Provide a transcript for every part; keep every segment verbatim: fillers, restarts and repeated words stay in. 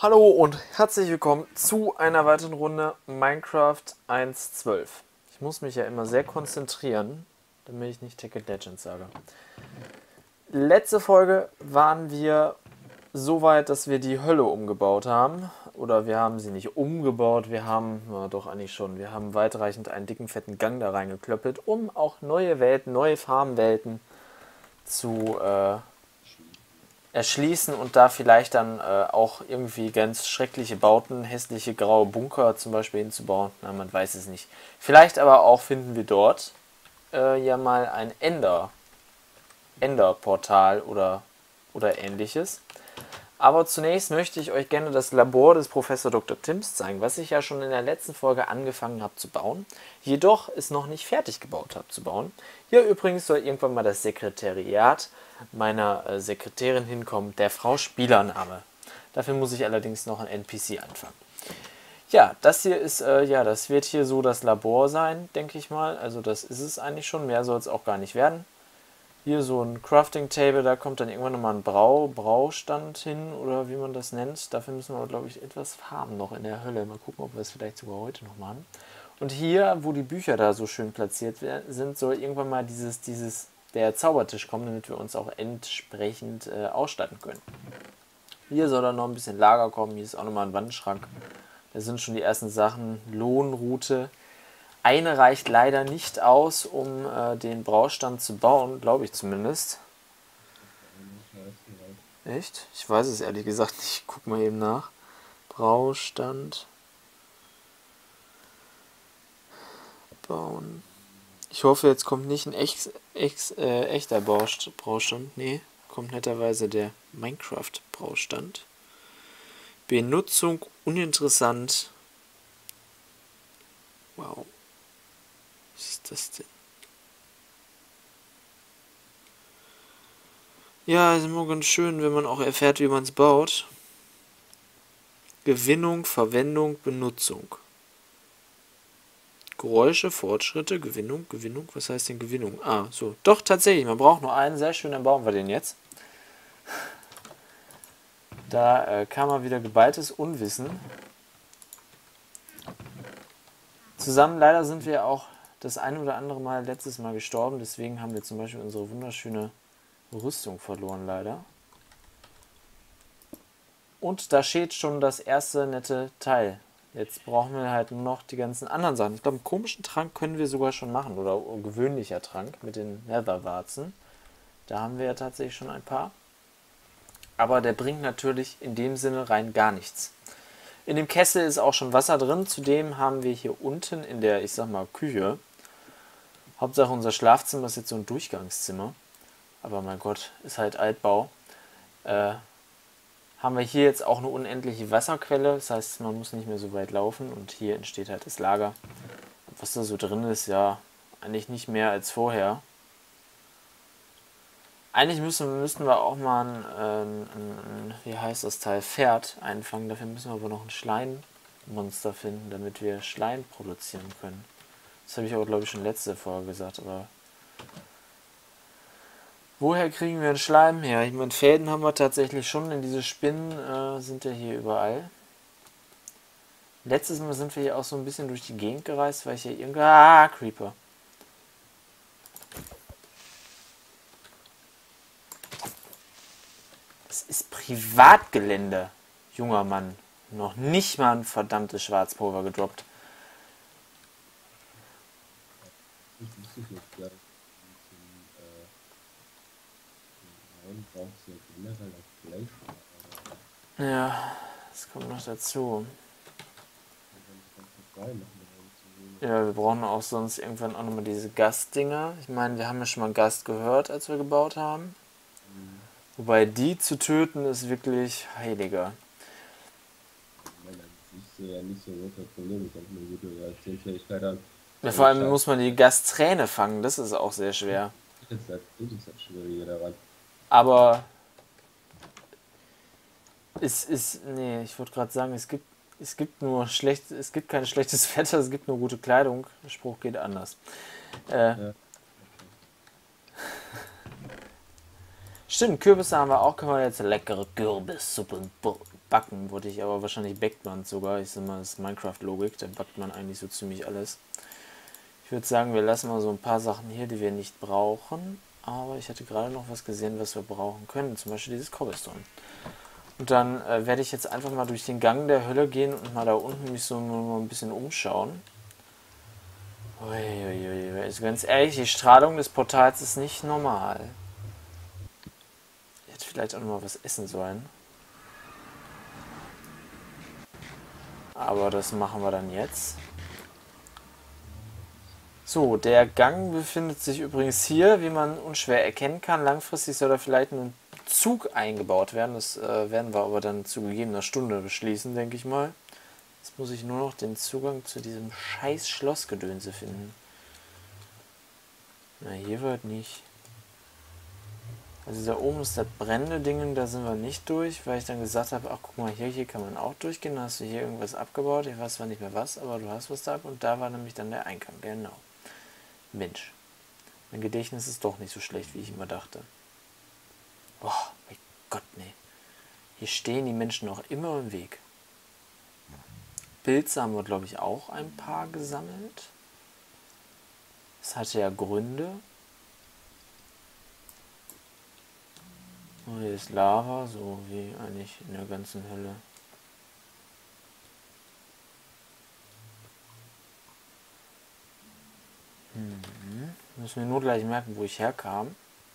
Hallo und herzlich willkommen zu einer weiteren Runde Minecraft eins Punkt zwölf. Ich muss mich ja immer sehr konzentrieren, damit ich nicht Ticket Legends sage. Letzte Folge waren wir so weit, dass wir die Hölle umgebaut haben. Oder wir haben sie nicht umgebaut, wir haben, na doch eigentlich schon, wir haben weitreichend einen dicken, fetten Gang da reingeklöppelt, um auch neue Welten, neue Farmwelten zu äh, erschließen und da vielleicht dann äh, auch irgendwie ganz schreckliche Bauten, hässliche graue Bunker zum Beispiel hinzubauen. Na, man weiß es nicht. Vielleicht aber auch finden wir dort äh, ja mal ein Ender, Enderportal oder, oder ähnliches. Aber zunächst möchte ich euch gerne das Labor des Professor Doktor Tims zeigen, was ich ja schon in der letzten Folge angefangen habe zu bauen, jedoch es noch nicht fertig gebaut habe zu bauen. Hier übrigens soll irgendwann mal das Sekretariat meiner äh, Sekretärin hinkommen, der Frau Spielername. Dafür muss ich allerdings noch ein N P C anfangen. Ja, das hier ist, äh, ja, das wird hier so das Labor sein, denke ich mal. Also das ist es eigentlich schon, mehr soll es auch gar nicht werden. Hier so ein Crafting Table, da kommt dann irgendwann nochmal ein Brau, Braustand hin oder wie man das nennt. Dafür müssen wir, glaube ich, etwas farben noch in der Hölle. Mal gucken, ob wir es vielleicht sogar heute noch machen. Und hier, wo die Bücher da so schön platziert sind, soll irgendwann mal dieses, dieses, der Zaubertisch kommen, damit wir uns auch entsprechend äh, ausstatten können. Hier soll dann noch ein bisschen Lager kommen. Hier ist auch nochmal ein Wandschrank. Da sind schon die ersten Sachen. Lohnroute. Eine reicht leider nicht aus, um äh, den Braustand zu bauen, glaube ich zumindest. Echt? Ich weiß es ehrlich gesagt nicht. Ich guck mal eben nach. Braustand. Bauen. Ich hoffe, jetzt kommt nicht ein ex, ex, äh, echter Baust Braustand. Nee, kommt netterweise der Minecraft-Braustand. Benutzung uninteressant. Wow. Was ist das denn? Ja, ist immer ganz schön, wenn man auch erfährt, wie man es baut. Gewinnung, Verwendung, Benutzung. Geräusche, Fortschritte, Gewinnung, Gewinnung. Was heißt denn Gewinnung? Ah, so. Doch, tatsächlich. Man braucht nur einen. Sehr schön, dann bauen wir den jetzt. Da äh, kam mal wieder geballtes Unwissen. Zusammen, leider sind wir auch das ein oder andere Mal letztes Mal gestorben. Deswegen haben wir zum Beispiel unsere wunderschöne Rüstung verloren, leider. Und da steht schon das erste nette Teil. Jetzt brauchen wir halt nur noch die ganzen anderen Sachen. Ich glaube, einen komischen Trank können wir sogar schon machen. Oder ein gewöhnlicher Trank mit den Netherwarzen. Da haben wir ja tatsächlich schon ein paar. Aber der bringt natürlich in dem Sinne rein gar nichts. In dem Kessel ist auch schon Wasser drin. Zudem haben wir hier unten in der, ich sag mal, Küche. Hauptsache unser Schlafzimmer ist jetzt so ein Durchgangszimmer. Aber mein Gott, ist halt Altbau. Äh, haben wir hier jetzt auch eine unendliche Wasserquelle. Das heißt, man muss nicht mehr so weit laufen. Und hier entsteht halt das Lager. Was da so drin ist, ja, eigentlich nicht mehr als vorher. Eigentlich müssen, müssten wir auch mal ein, ein, ein, wie heißt das Teil, Pferd einfangen. Dafür müssen wir aber noch ein Schleimmonster finden, damit wir Schleim produzieren können. Das habe ich aber, glaube ich, schon letzte Folge gesagt, aber woher kriegen wir einen Schleim her? Ich meine, Fäden haben wir tatsächlich schon, denn diese Spinnen äh, sind ja hier überall. Letztes Mal sind wir hier auch so ein bisschen durch die Gegend gereist, weil ich hier irgendwie... Ah, Creeper. Das ist Privatgelände, junger Mann. Noch nicht mal ein verdammtes Schwarzpulver gedroppt. Ich wusste nicht gleich. Nein, brauchst du generell auch Fleisch. Ja, das kommt noch dazu. Ja, Ja, wir brauchen auch sonst irgendwann auch nochmal diese Gastdinger. Ich meine, wir haben ja schon mal einen Gast gehört, als wir gebaut haben. mhm. Wobei die zu töten ist wirklich heiliger. Weil an sich ja nicht so großes Problem ist, dass man eine gute Reaktionsfähigkeit hat. Ja, vor Aber allem schafft, muss man die Gastträne fangen, das ist auch sehr schwer. das ist das, das ist das Schwierige daran. Aber es ist, nee, ich wollte gerade sagen, es gibt, es gibt nur schlecht, es gibt kein schlechtes Wetter, es gibt nur gute Kleidung. Der Spruch geht anders. Äh, Ja. Stimmt, Kürbisse haben wir auch. Können wir jetzt leckere Kürbissuppe backen, wollte ich aber wahrscheinlich backt man sogar. Ich sag mal, das ist Minecraft-Logik, da backt man eigentlich so ziemlich alles. Ich würde sagen, wir lassen mal so ein paar Sachen hier, die wir nicht brauchen. Aber ich hatte gerade noch was gesehen, was wir brauchen können. Zum Beispiel dieses Cobblestone. Und dann äh, werde ich jetzt einfach mal durch den Gang der Hölle gehen und mal da unten mich so mal ein bisschen umschauen. Uiuiui. Also ganz ehrlich, die Strahlung des Portals ist nicht normal. Ich hätte vielleicht auch noch mal was essen sollen. Aber das machen wir dann jetzt. So, der Gang befindet sich übrigens hier, wie man unschwer erkennen kann. Langfristig soll da vielleicht ein Zug eingebaut werden. Das äh, werden wir aber dann zu gegebener Stunde beschließen, denke ich mal. Jetzt muss ich nur noch den Zugang zu diesem scheiß Schlossgedönse finden. Na, hier wird nicht. Also da oben ist das brennende Ding, da sind wir nicht durch, weil ich dann gesagt habe, ach guck mal, hier, hier kann man auch durchgehen. Da hast du hier irgendwas abgebaut. Ich weiß zwar nicht mehr was, aber du hast was da. Und da war nämlich dann der Eingang, genau. Mensch, mein Gedächtnis ist doch nicht so schlecht, wie ich immer dachte. Boah, mein Gott, nee. Hier stehen die Menschen noch immer im Weg. Pilze haben wir, glaube ich, auch ein paar gesammelt. Das hatte ja Gründe. Oh, hier ist Lava, so wie eigentlich in der ganzen Hölle. Hm. Müssen wir nur gleich merken, wo ich herkam.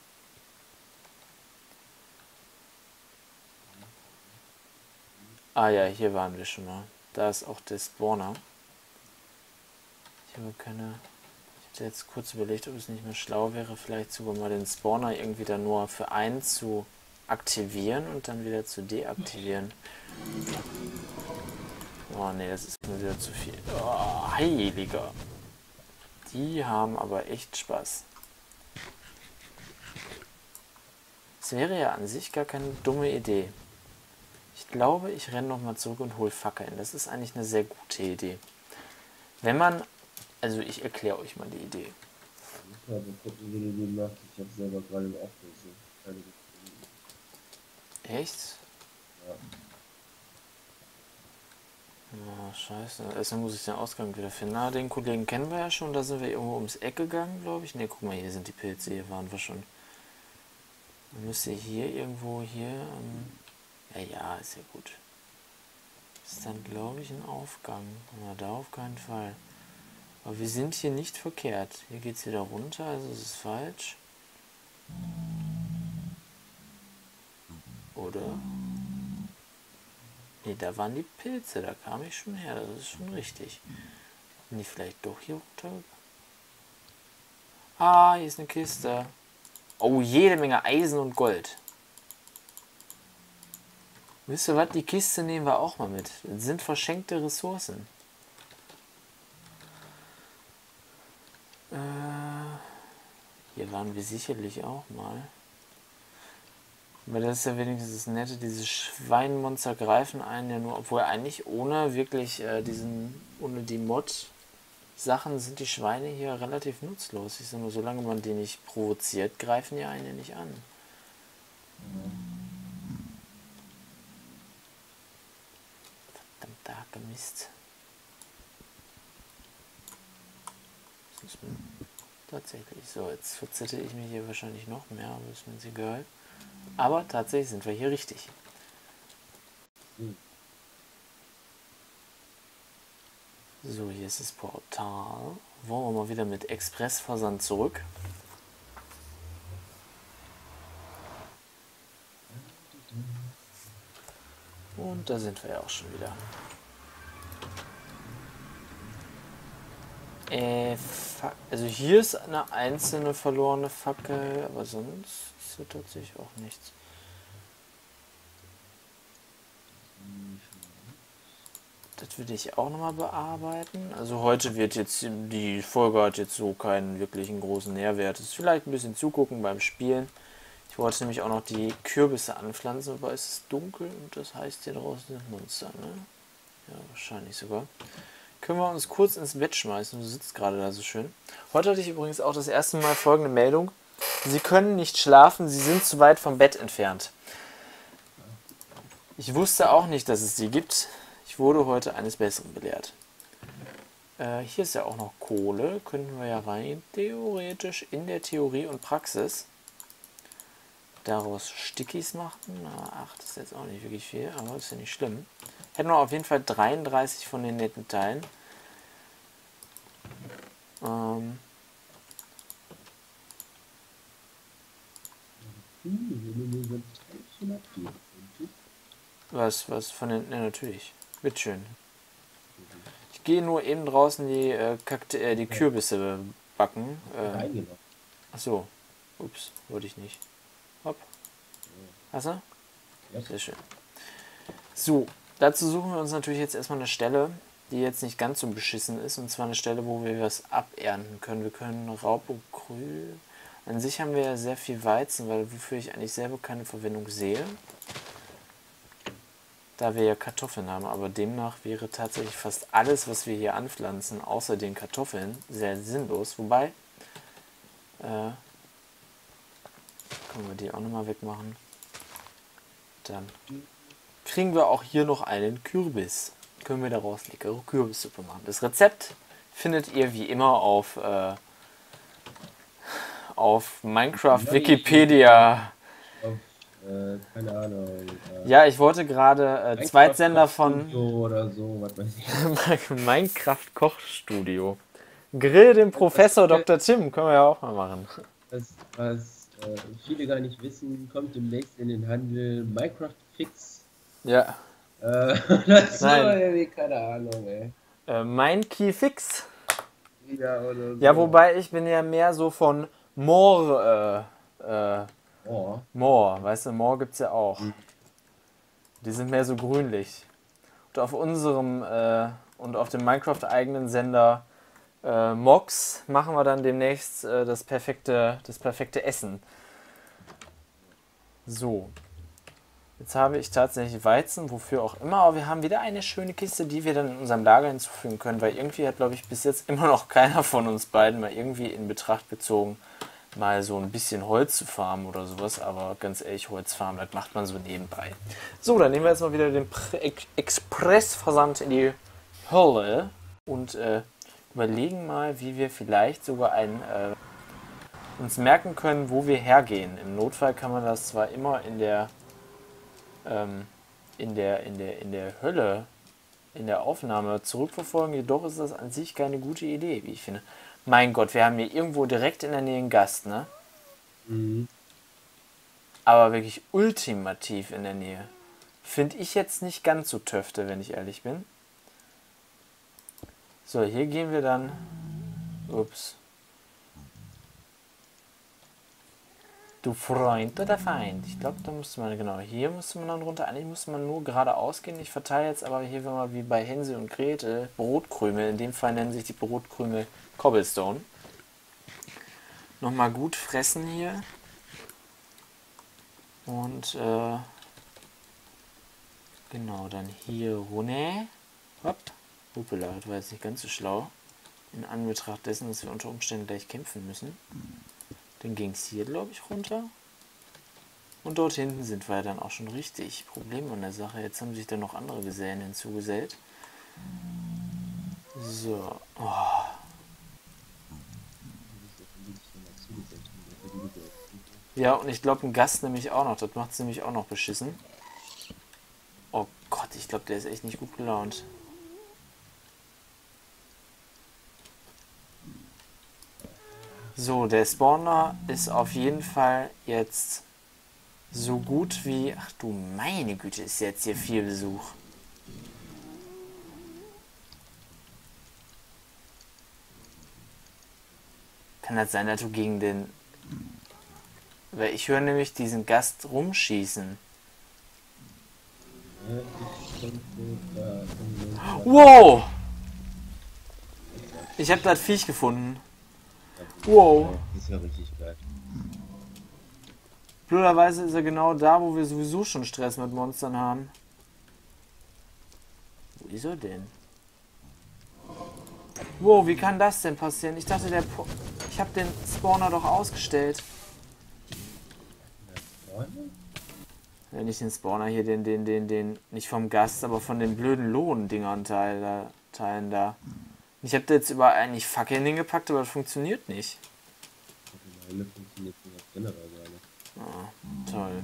Ah ja, hier waren wir schon mal. Da ist auch der Spawner. Ich habe keine... Ich hatte jetzt kurz überlegt, ob es nicht mehr schlau wäre, vielleicht sogar mal den Spawner irgendwie dann nur für einen zu aktivieren und dann wieder zu deaktivieren. Oh ne, das ist mir wieder zu viel. Oh, heiliger. Die haben aber echt Spaß. Es wäre ja an sich gar keine dumme Idee. Ich glaube, ich renne nochmal zurück und hole Fackeln. Das ist eigentlich eine sehr gute Idee. Wenn man... Also ich erkläre euch mal die Idee. Ich habe gucken, wie du die machst. Ich habe selber gerade im Aufruf. Echt? Ja. Oh, scheiße. Erstmal muss ich den Ausgang wieder finden. Na, den Kollegen kennen wir ja schon. Da sind wir irgendwo ums Eck gegangen, glaube ich. Ne, guck mal, hier sind die Pilze. Hier waren wir schon. Dann müsste hier irgendwo hier... Ähm ja, ja, ist ja gut. Ist dann, glaube ich, ein Aufgang. Na, da auf keinen Fall. Aber wir sind hier nicht verkehrt. Hier geht es wieder runter, also es ist falsch. Oder? Ne, da waren die Pilze, da kam ich schon her, das ist schon richtig. Bin ich vielleicht doch hier runter? Ah, hier ist eine Kiste. Oh, jede Menge Eisen und Gold. Wisst ihr was, die Kiste nehmen wir auch mal mit. Das sind verschenkte Ressourcen. Äh, hier waren wir sicherlich auch mal. Aber das ist ja wenigstens das Nette, diese Schweinmonster greifen einen ja nur, obwohl eigentlich ohne wirklich äh, diesen, ohne die Mod-Sachen sind die Schweine hier relativ nutzlos. Ich sag nur, solange man die nicht provoziert, greifen die einen ja nicht an. Verdammter Hacke Mist. Tatsächlich. So, jetzt verzettel ich mich hier wahrscheinlich noch mehr, aber ist mir jetzt egal. Aber tatsächlich sind wir hier richtig. So, hier ist das Portal. Wollen wir mal wieder mit Expressversand zurück. Und da sind wir ja auch schon wieder. Äh, also hier ist eine einzelne verlorene Fackel, aber sonst ist hier tatsächlich auch nichts. Das würde ich auch nochmal bearbeiten. Also heute wird jetzt, die Folge hat jetzt so keinen wirklichen großen Nährwert. Es ist vielleicht ein bisschen zugucken beim Spielen. Ich wollte nämlich auch noch die Kürbisse anpflanzen, aber es ist dunkel und das heißt, hier draußen sind Monster, ne? Ja, wahrscheinlich sogar. Können wir uns kurz ins Bett schmeißen. Du sitzt gerade da so schön. Heute hatte ich übrigens auch das erste Mal folgende Meldung. Sie können nicht schlafen, Sie sind zu weit vom Bett entfernt. Ich wusste auch nicht, dass es die gibt. Ich wurde heute eines Besseren belehrt. Äh, hier ist ja auch noch Kohle. Könnten wir ja rein theoretisch in der Theorie und Praxis daraus Stickies machen. Na, ach, das ist jetzt auch nicht wirklich viel, aber das ist ja nicht schlimm. Hätten wir auf jeden Fall dreiunddreißig von den netten Teilen. Ähm, was, was von den... Ja, natürlich. Bitteschön. Ich gehe nur eben draußen die, äh, Kakte, äh, die Kürbisse backen. Äh, achso. Ups, wollte ich nicht. Hopp. Hast du? Sehr schön. So, dazu suchen wir uns natürlich jetzt erstmal eine Stelle, die jetzt nicht ganz so beschissen ist. Und zwar eine Stelle, wo wir was abernten können. Wir können Raub und Krühl. An sich haben wir ja sehr viel Weizen, weil wofür ich eigentlich selber keine Verwendung sehe. Da wir ja Kartoffeln haben, aber demnach wäre tatsächlich fast alles, was wir hier anpflanzen, außer den Kartoffeln, sehr sinnlos. Wobei, äh, können wir die auch nochmal wegmachen. Dann kriegen wir auch hier noch einen Kürbis. Können wir daraus leckere Kürbissuppe machen. Das Rezept findet ihr wie immer auf, äh, auf Minecraft Wikipedia. Äh, keine Ahnung. Äh, ja, ich wollte gerade äh, Zweitsender von oder so, was weiß ich. Minecraft Kochstudio. Grill den Professor Doktor Tim, können wir ja auch mal machen. Das, was äh, viele gar nicht wissen, kommt demnächst in den Handel Minecraft Fix. Ja. Äh, das war irgendwie, keine Ahnung, ey. Äh, mein Key Fix. Ja, oder so. Ja, wobei ich bin ja mehr so von More, äh, äh, Oh. More, weißt du, More gibt's ja auch. Mhm. Die sind mehr so grünlich. Und auf unserem äh, und auf dem Minecraft-eigenen Sender äh, Mox machen wir dann demnächst äh, das perfekte, das perfekte Essen. So. Jetzt habe ich tatsächlich Weizen, wofür auch immer, aber wir haben wieder eine schöne Kiste, die wir dann in unserem Lager hinzufügen können, weil irgendwie hat, glaube ich, bis jetzt immer noch keiner von uns beiden mal irgendwie in Betracht gezogen, mal so ein bisschen Holz zu farmen oder sowas, aber ganz ehrlich, Holz farmen, das macht man so nebenbei. So, dann nehmen wir jetzt mal wieder den Expressversand in die Hölle und äh, überlegen mal, wie wir vielleicht sogar ein, äh, uns merken können, wo wir hergehen. Im Notfall kann man das zwar immer in der, ähm, in der, in der, in der Hölle, in der Aufnahme zurückverfolgen, jedoch ist das an sich keine gute Idee, wie ich finde. Mein Gott, wir haben hier irgendwo direkt in der Nähe einen Gast, ne? Mhm. Aber wirklich ultimativ in der Nähe. Finde ich jetzt nicht ganz so töfte, wenn ich ehrlich bin. So, hier gehen wir dann... Ups. Du Freund oder Feind? Ich glaube, da musste man... Genau, hier musste man dann runter. Eigentlich musste man nur geradeaus gehen. Ich verteile jetzt aber hier mal wie bei Hänsel und Gretel Brotkrümel. In dem Fall nennen sich die Brotkrümel Cobblestone. Nochmal gut fressen hier. Und äh, genau, dann hier runter. Hopp. Hoppala, das war jetzt nicht ganz so schlau. In Anbetracht dessen, dass wir unter Umständen gleich kämpfen müssen. Dann ging es hier, glaube ich, runter. Und dort hinten sind wir dann auch schon richtig. Problem an der Sache. Jetzt haben sich dann noch andere Gesellen hinzugesellt. So. Oh. Ja, und ich glaube, ein Gast nämlich auch noch. Das macht es nämlich auch noch beschissen. Oh Gott, ich glaube, der ist echt nicht gut gelaunt. So, der Spawner ist auf jeden Fall jetzt so gut wie... Ach du meine Güte, ist jetzt hier viel Besuch. Kann das sein, dass du gegen den... Weil ich höre nämlich diesen Gast rumschießen. Wow! Ich habe das Viech gefunden. Wow. Das ist ja richtig geil. Blöderweise ist er genau da, wo wir sowieso schon Stress mit Monstern haben. Wo ist er denn? Wow, wie kann das denn passieren? Ich dachte, der po ich habe den Spawner doch ausgestellt. Wenn ich den Spawner hier, den, den, den, den, nicht vom Gast, aber von den blöden Lohndingern teile, teilen da. Ich habe da jetzt überall eigentlich Fackeln hingepackt, aber das funktioniert nicht. Meine funktioniert das generell gerade. Ah, toll.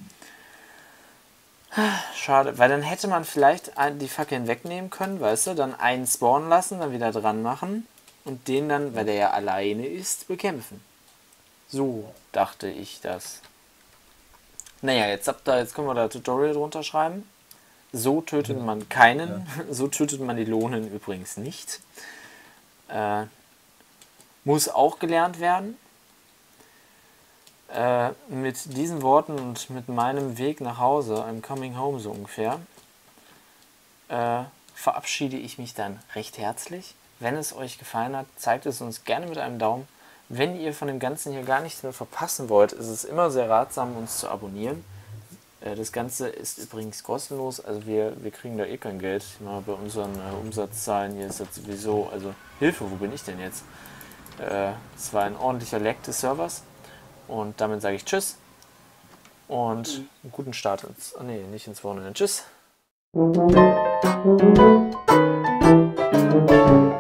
Schade, weil dann hätte man vielleicht die Fackeln wegnehmen können, weißt du, dann einen spawnen lassen, dann wieder dran machen und den dann, weil der ja alleine ist, bekämpfen. So dachte ich das. Naja, jetzt habt ihr, jetzt können wir da Tutorial drunter schreiben. So tötet man keinen, ja. So tötet man die Lohnen übrigens nicht. Äh, muss auch gelernt werden. Äh, mit diesen Worten und mit meinem Weg nach Hause, I'm coming home so ungefähr, äh, verabschiede ich mich dann recht herzlich. Wenn es euch gefallen hat, zeigt es uns gerne mit einem Daumen. Wenn ihr von dem Ganzen hier gar nichts mehr verpassen wollt, ist es immer sehr ratsam, uns zu abonnieren. Äh, das Ganze ist übrigens kostenlos, also wir, wir kriegen da eh kein Geld. Mal bei unseren äh, Umsatzzahlen hier ist das sowieso, also Hilfe, wo bin ich denn jetzt? Äh, es war ein ordentlicher Leck des Servers. Und damit sage ich Tschüss und einen guten Start ins, oh nee, nicht ins Wochenende. Tschüss.